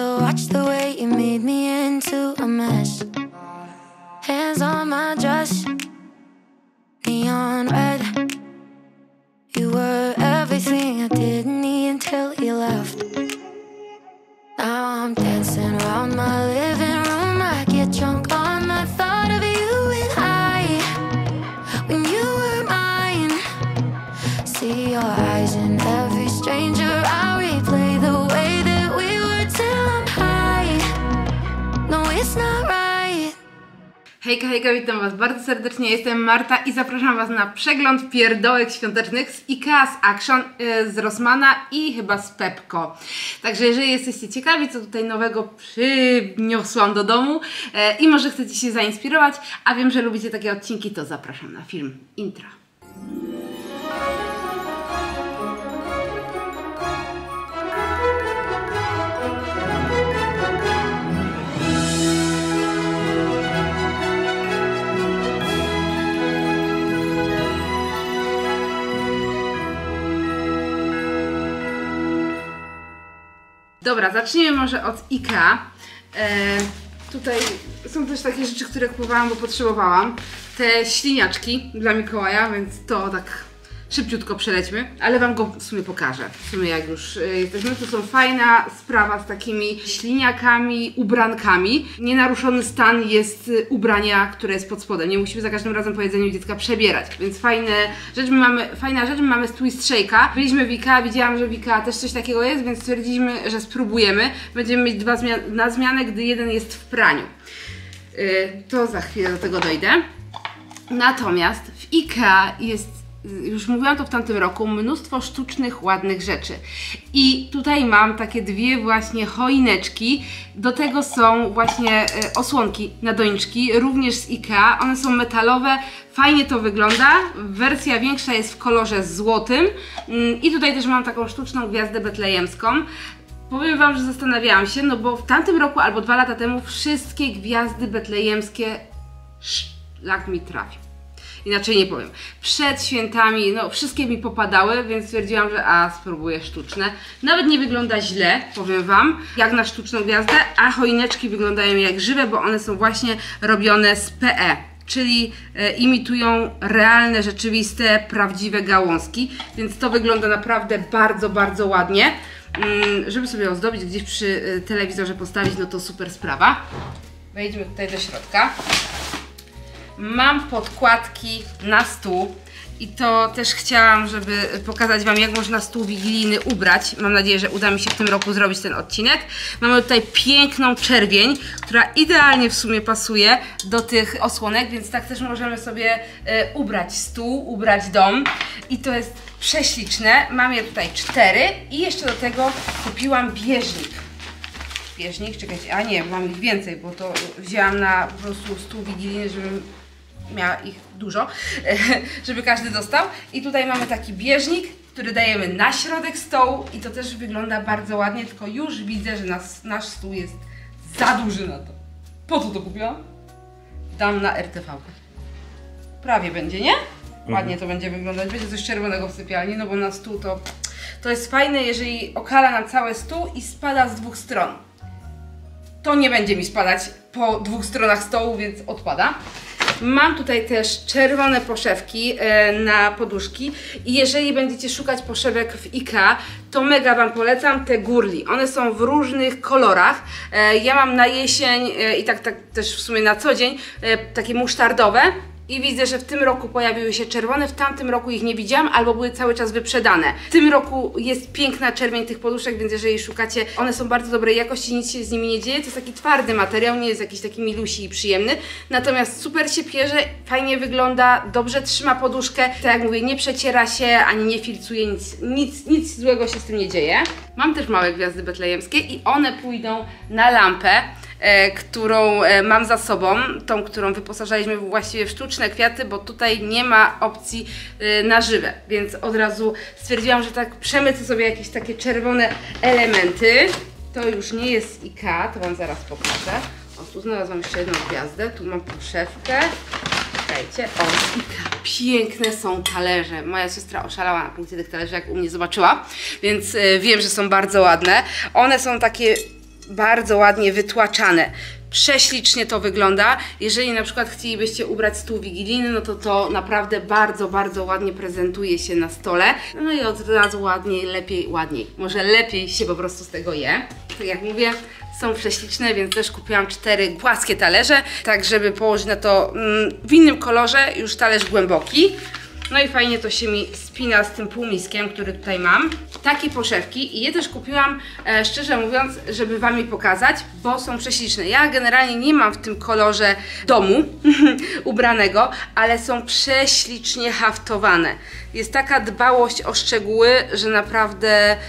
to watch the way you made me into a mess. Hands on my dress, neon red. You were everything I didn't need until you left. Now I'm dancing around my living room. I get drunk on the thought of you and I, when you were mine. See your eyes in every stranger. I replay the way that we were till I'm high. No, it's not right. Hejka, hejka, witam Was bardzo serdecznie, jestem Marta i zapraszam Was na przegląd pierdołek świątecznych z IKEA, z Action, z Rossmana i chyba z Pepco. Także jeżeli jesteście ciekawi, co tutaj nowego przyniosłam do domu i może chcecie się zainspirować, a wiem, że lubicie takie odcinki, to zapraszam na film intro. Dobra, zacznijmy może od IKEA. Tutaj są też takie rzeczy, które kupowałam, bo potrzebowałam. Te śliniaczki dla Mikołaja, więc to tak szybciutko przelećmy, ale Wam go w sumie pokażę. W sumie jak już jesteśmy, to są fajna sprawa z takimi śliniakami, ubrankami. Nienaruszony stan jest ubrania, które jest pod spodem. Nie musimy za każdym razem po jedzeniu dziecka przebierać, więc fajna rzecz. My mamy z Twist Shake'a. Byliśmy w IKEA, widziałam, że w IKEA też coś takiego jest, więc stwierdziliśmy, że spróbujemy. Będziemy mieć dwa na zmianę, gdy jeden jest w praniu. To za chwilę do tego dojdę. Natomiast w IKEA jest, już mówiłam to w tamtym roku, mnóstwo sztucznych, ładnych rzeczy. I tutaj mam takie dwie właśnie choineczki. Do tego są właśnie osłonki na doniczki, również z IKEA. One są metalowe, fajnie to wygląda. Wersja większa jest w kolorze złotym. I tutaj też mam taką sztuczną gwiazdę betlejemską. Powiem Wam, że zastanawiałam się, no bo w tamtym roku albo 2 lata temu wszystkie gwiazdy betlejemskie szlak mi trafił. Inaczej nie powiem. Przed świętami, no wszystkie mi popadały, więc stwierdziłam, że spróbuję sztuczne. Nawet nie wygląda źle, powiem Wam, jak na sztuczną gwiazdę, a choineczki wyglądają jak żywe, bo one są właśnie robione z PE, czyli imitują realne, rzeczywiste, prawdziwe gałązki, więc to wygląda naprawdę bardzo, bardzo ładnie. Żeby sobie ozdobić, gdzieś przy telewizorze postawić, no to super sprawa. Wejdźmy tutaj do środka. Mam podkładki na stół i to też chciałam, żeby pokazać Wam, jak można stół wigilijny ubrać. Mam nadzieję, że uda mi się w tym roku zrobić ten odcinek. Mamy tutaj piękną czerwień, która idealnie w sumie pasuje do tych osłonek, więc tak też możemy sobie ubrać stół, ubrać dom i to jest prześliczne. Mam je tutaj 4 i jeszcze do tego kupiłam bieżnik, czekajcie, a nie, mam ich więcej, bo to wzięłam na po prostu stół wigilijny, żebym miała ich dużo, żeby każdy dostał. I tutaj mamy taki bieżnik, który dajemy na środek stołu i to też wygląda bardzo ładnie, tylko już widzę, że nasz stół jest za duży na to. Po co to kupiłam? Dam na RTV. Prawie będzie, nie? Ładnie to będzie wyglądać. Będzie coś czerwonego w sypialni, no bo na stół to jest fajne, jeżeli okala nam cały stół i spada z 2 stron. To nie będzie mi spadać po 2 stronach stołu, więc odpada. Mam tutaj też czerwone poszewki na poduszki i jeżeli będziecie szukać poszewek w IKEA, to mega Wam polecam te Gurli. One są w różnych kolorach. Ja mam na jesień i tak też w sumie na co dzień takie musztardowe. I widzę, że w tym roku pojawiły się czerwone, w tamtym roku ich nie widziałam, albo były cały czas wyprzedane. W tym roku jest piękna czerwień tych poduszek, więc jeżeli szukacie, one są bardzo dobrej jakości, nic się z nimi nie dzieje. To jest taki twardy materiał, nie jest jakiś taki milusi i przyjemny. Natomiast super się pierze, fajnie wygląda, dobrze trzyma poduszkę. Tak jak mówię, nie przeciera się, ani nie filcuje, nic złego się z tym nie dzieje. Mam też małe gwiazdy betlejemskie i one pójdą na lampę, którą mam za sobą, tą, którą wyposażaliśmy właściwie w sztuczne kwiaty, bo tutaj nie ma opcji na żywe, więc od razu stwierdziłam, że tak przemycę sobie jakieś takie czerwone elementy. To już nie jest IKEA, to Wam zaraz pokażę. O, tu znalazłam jeszcze jedną gwiazdę, tu mam poszewkę. Czekajcie, o, IKEA. Piękne są talerze. Moja siostra oszalała na punkcie tych talerzy, jak u mnie zobaczyła, więc wiem, że są bardzo ładne. One są takie bardzo ładnie wytłaczane. Prześlicznie to wygląda. Jeżeli na przykład chcielibyście ubrać stół wigilijny, no to naprawdę bardzo, bardzo ładnie prezentuje się na stole. No i od razu ładniej. Może lepiej się po prostu z tego je. Tak jak mówię, są prześliczne, więc też kupiłam 4 płaskie talerze, tak żeby położyć na to w innym kolorze, już talerz głęboki. No i fajnie to się mi spina z tym półmiskiem, który tutaj mam. Takie poszewki i je też kupiłam, szczerze mówiąc, żeby Wam je pokazać, bo są prześliczne. Ja generalnie nie mam w tym kolorze domu ubranego, ale są prześlicznie haftowane. Jest taka dbałość o szczegóły, że naprawdę,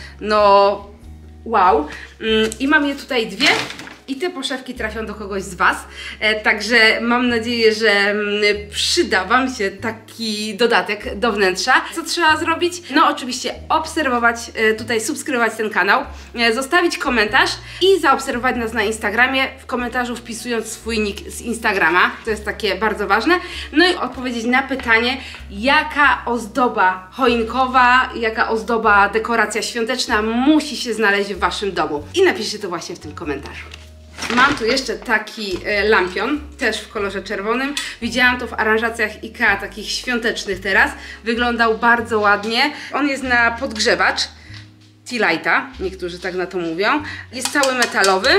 no wow. I mam je tutaj 2. I te poszewki trafią do kogoś z Was, także mam nadzieję, że przyda Wam się taki dodatek do wnętrza. Co trzeba zrobić? No oczywiście obserwować, tutaj subskrybować ten kanał, zostawić komentarz i zaobserwować nas na Instagramie, w komentarzu wpisując swój nick z Instagrama, to jest takie bardzo ważne. No i odpowiedzieć na pytanie, jaka ozdoba choinkowa, jaka ozdoba, dekoracja świąteczna musi się znaleźć w Waszym domu. I napiszcie to właśnie w tym komentarzu. Mam tu jeszcze taki lampion, też w kolorze czerwonym. Widziałam to w aranżacjach IKEA, takich świątecznych teraz. Wyglądał bardzo ładnie. On jest na podgrzewacz tea lighta, niektórzy tak na to mówią. Jest cały metalowy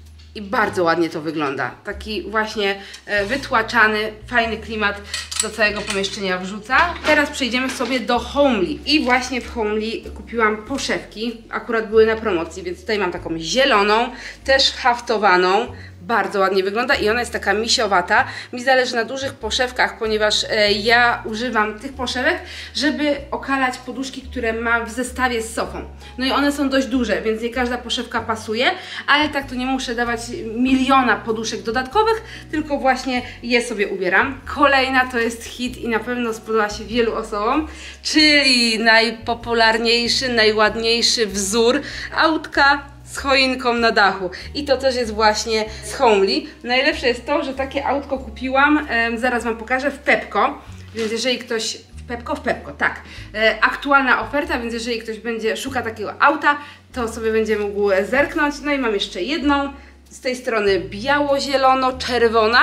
i bardzo ładnie to wygląda. Taki właśnie wytłaczany, fajny klimat do całego pomieszczenia wrzuca. Teraz przejdziemy sobie do Homely. I właśnie w Homely kupiłam poszewki. Akurat były na promocji, więc tutaj mam taką zieloną, też haftowaną. Bardzo ładnie wygląda i ona jest taka misiowata. Mi zależy na dużych poszewkach, ponieważ ja używam tych poszewek, żeby okalać poduszki, które mam w zestawie z sofą. No i one są dość duże, więc nie każda poszewka pasuje, ale tak to nie muszę dawać miliona poduszek dodatkowych, tylko właśnie je sobie ubieram. Kolejna to jest hit i na pewno spodoba się wielu osobom, czyli najpopularniejszy, najładniejszy wzór autka z choinką na dachu. I to też jest właśnie z Homely. Najlepsze jest to, że takie autko kupiłam, zaraz Wam pokażę, w Pepco. Więc jeżeli ktoś... W Pepco, tak. Aktualna oferta, więc jeżeli ktoś szuka takiego auta, to sobie będzie mógł zerknąć. No i mam jeszcze jedną. Z tej strony biało-zielono-czerwona,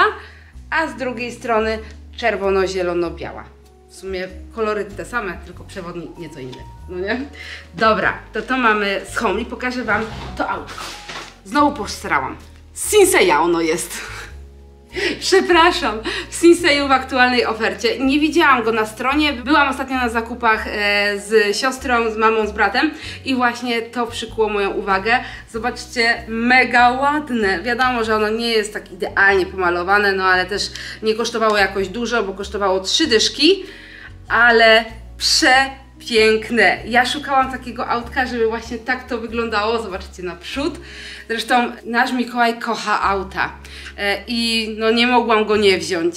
a z drugiej strony czerwono-zielono-biała. W sumie kolory te same, tylko przewodnik nieco inny, no nie? Dobra, to mamy z Homely, pokażę Wam to autko. Znowu posrałam. Z Sinseya ono jest. Przepraszam, w Sinseyu w aktualnej ofercie. Nie widziałam go na stronie, byłam ostatnio na zakupach z siostrą, z mamą, z bratem i właśnie to przykuło moją uwagę. Zobaczcie, mega ładne. Wiadomo, że ono nie jest tak idealnie pomalowane, no ale też nie kosztowało jakoś dużo, bo kosztowało 3 dyszki, ale przepiękne. Ja szukałam takiego autka, żeby właśnie tak to wyglądało. Zobaczcie naprzód. Zresztą nasz Mikołaj kocha auta i no nie mogłam go nie wziąć.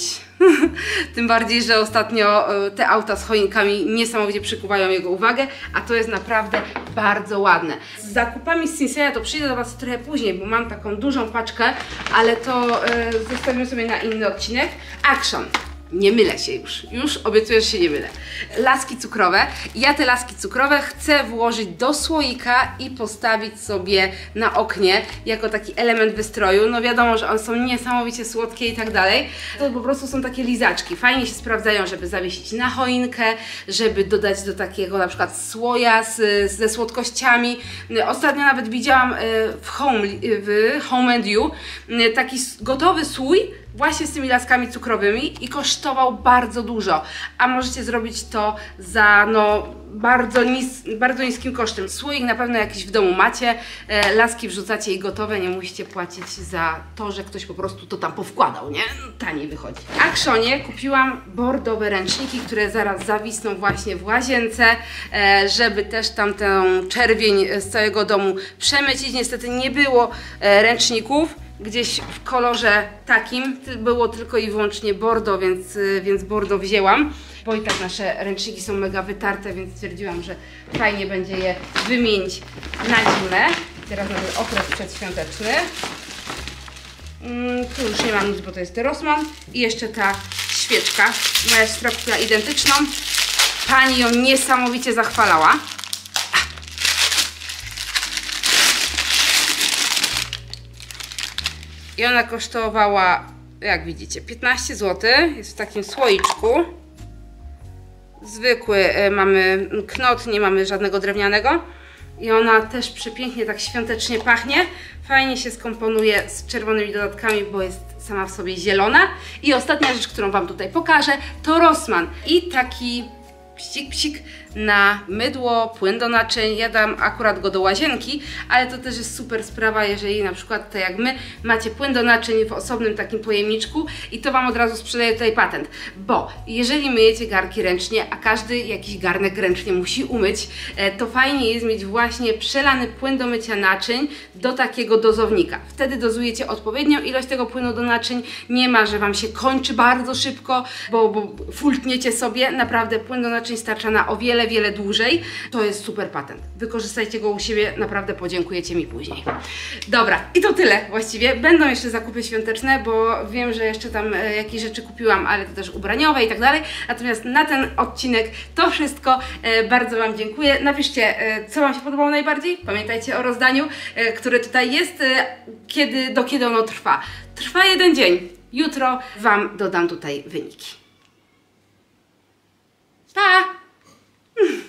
Tym bardziej, że ostatnio te auta z choinkami niesamowicie przykuwają jego uwagę, a to jest naprawdę bardzo ładne. Z zakupami z Sinseya to przyjdę do Was trochę później, bo mam taką dużą paczkę, ale to zostawimy sobie na inny odcinek. Action! Nie mylę się już obiecuję, że się nie mylę. Laski cukrowe. Ja te laski cukrowe chcę włożyć do słoika i postawić sobie na oknie jako taki element wystroju. No wiadomo, że one są niesamowicie słodkie i tak dalej. To po prostu są takie lizaczki. Fajnie się sprawdzają, żeby zawiesić na choinkę, żeby dodać do na przykład słoja ze słodkościami. Ostatnio nawet widziałam w Home & You taki gotowy słój właśnie z tymi laskami cukrowymi i kosztował bardzo dużo, a możecie zrobić to za no bardzo niskim kosztem. Słoik na pewno jakiś w domu macie, laski wrzucacie i gotowe, nie musicie płacić za to, że ktoś po prostu to tam powkładał, nie? Taniej wychodzi. W Actionie kupiłam bordowe ręczniki, które zaraz zawisną właśnie w łazience, żeby też tam tę czerwień z całego domu przemycić. Niestety nie było ręczników gdzieś w kolorze takim, było tylko i wyłącznie bordo, więc bordo wzięłam, bo i tak nasze ręczniki są mega wytarte, więc stwierdziłam, że fajnie będzie je wymienić na zimę. Teraz mamy okres przedświąteczny. Tu już nie mam nic, bo to jest Rossmann i jeszcze ta świeczka. Moja siostra kupiła identyczną. Pani ją niesamowicie zachwalała. I ona kosztowała, jak widzicie, 15 zł. Jest w takim słoiczku. Zwykły, mamy knot, nie mamy żadnego drewnianego. I ona też przepięknie, tak świątecznie pachnie. Fajnie się skomponuje z czerwonymi dodatkami, bo jest sama w sobie zielona. I ostatnia rzecz, którą Wam tutaj pokażę, to Rossmann. I taki psik na mydło, płyn do naczyń. Ja dam akurat go do łazienki, ale to też jest super sprawa, jeżeli na przykład tak jak my macie płyn do naczyń w osobnym takim pojemniczku i to Wam od razu sprzedaję tutaj patent, bo jeżeli myjecie garnki ręcznie, a każdy jakiś garnek ręcznie musi umyć, to fajnie jest mieć właśnie przelany płyn do mycia naczyń do takiego dozownika. Wtedy dozujecie odpowiednią ilość tego płynu do naczyń, nie ma, że Wam się kończy bardzo szybko, bo fultniecie sobie. Naprawdę płyn do naczyń starcza na o wiele dłużej. To jest super patent. Wykorzystajcie go u siebie, naprawdę podziękujecie mi później. Dobra, i to tyle właściwie. Będą jeszcze zakupy świąteczne, bo wiem, że jeszcze tam jakieś rzeczy kupiłam, ale to też ubraniowe i tak dalej. Natomiast na ten odcinek to wszystko. Bardzo Wam dziękuję. Napiszcie, co Wam się podobało najbardziej. Pamiętajcie o rozdaniu, które tutaj jest, do kiedy ono trwa. Trwa 1 dzień. Jutro Wam dodam tutaj wyniki. Pa!